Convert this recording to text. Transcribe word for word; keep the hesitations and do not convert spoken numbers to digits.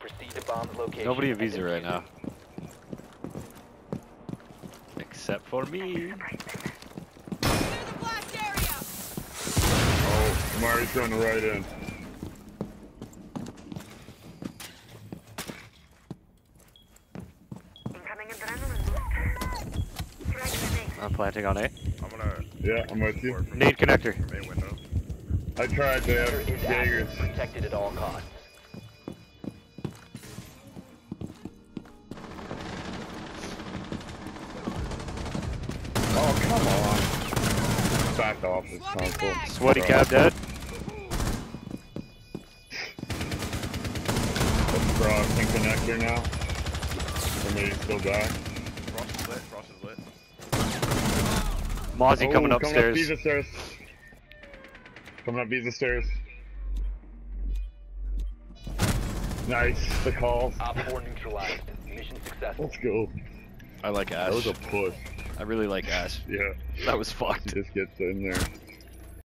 Proceed to bomb's location. Nobody in visa right now. Except for me. Oh, Mari's going to right in. I'm planting on A. I'm gonna. Yeah, I'm with you. Nade connector. Main window. I tried to Defuser have is Jaegers. active, protected at all costs. Oh, come on. Back off this console. Sweaty cab dead. Let's crossing connector now. Somebody still die. Frost is lit. Frost is lit. Mozzie coming Oh, upstairs. Coming up visa stairs. Coming up visa stairs. Nice, the call. Op four neutralized. Mission successful. Let's go. I like That was Ash. a push. I really like Ash. Yeah. That was fucked. He just gets in there.